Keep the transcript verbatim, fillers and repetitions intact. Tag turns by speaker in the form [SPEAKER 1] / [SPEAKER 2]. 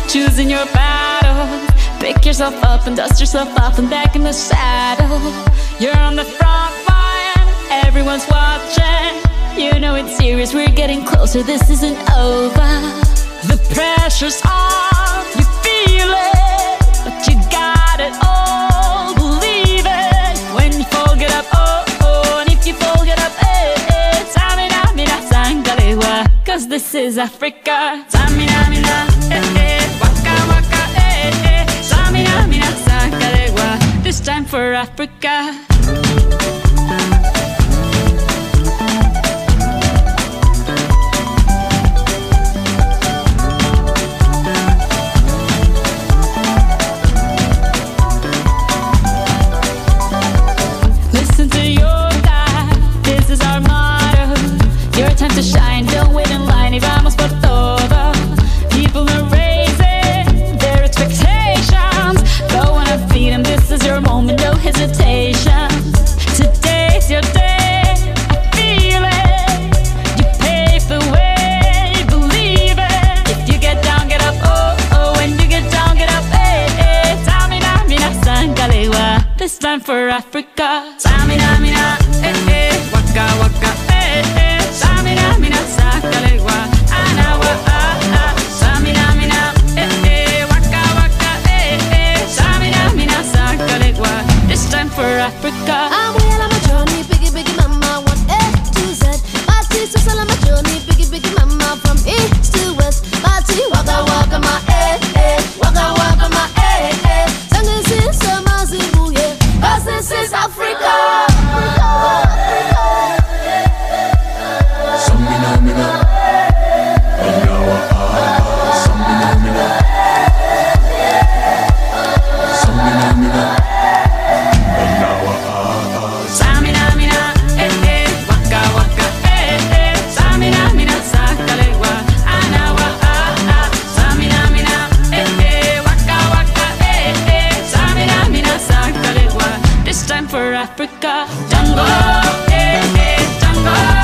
[SPEAKER 1] choosing your battle. Pick yourself up and dust yourself off and back in the saddle. You're on the front line, everyone's watching. You know it's serious, we're getting closer, this isn't over. The pressure's on, you feel it, but you got it all, believe it. When you fall, get up, oh, oh, and if you fall, get up, eh, eh. Samina, mina, sangalewa, cause this is Africa. Samina, mina, eh, eh, waka, waka, eh, eh. Samina, mina, sangalewa, this time for Africa. Listen to your God, this is our motto. Your time to shine, don't wait in line, y vamos por todo. People are raising their expectations. Go on and feed them, this is your moment, no hesitation. Today's your day, I feel it. You pave the way, believe it. If you get down, get up, oh, oh. When you get down, get up, eh, eh. Samina, mina, sangalewa, this time for Africa. Samina, mina, eh, eh. Waka, waka, eh, eh. Samina, mina, sangalewa, anawa, ah, ah. Samina, mina, eh, eh. Waka, waka, eh, eh. Samina, mina, sangalewa, this time for Africa.
[SPEAKER 2] I'm well on my journey, biggie, biggie mama, one A to Z. My sister's all on my journey, biggie, biggie mama, from east to west. My tea, waka, waka, my eh, eh. Waka, waka, my eh, eh. Sangin' since summer, Zimbabwe, yeah. Cause this is Africa.
[SPEAKER 3] Samina, mina, anawa, ah, ah. Samina, mina, Samina, mina, anawa, ah, ah.
[SPEAKER 1] Samina, mina, eh, eh. Waka, waka, eh, eh. Samina, mina, sangalewa, anawa, ah, ah. Samina, mina, eh, eh. Waka, waka, eh, eh. Samina, mina, sangalewa, this time for Africa. Tango, eh, eh. Tango.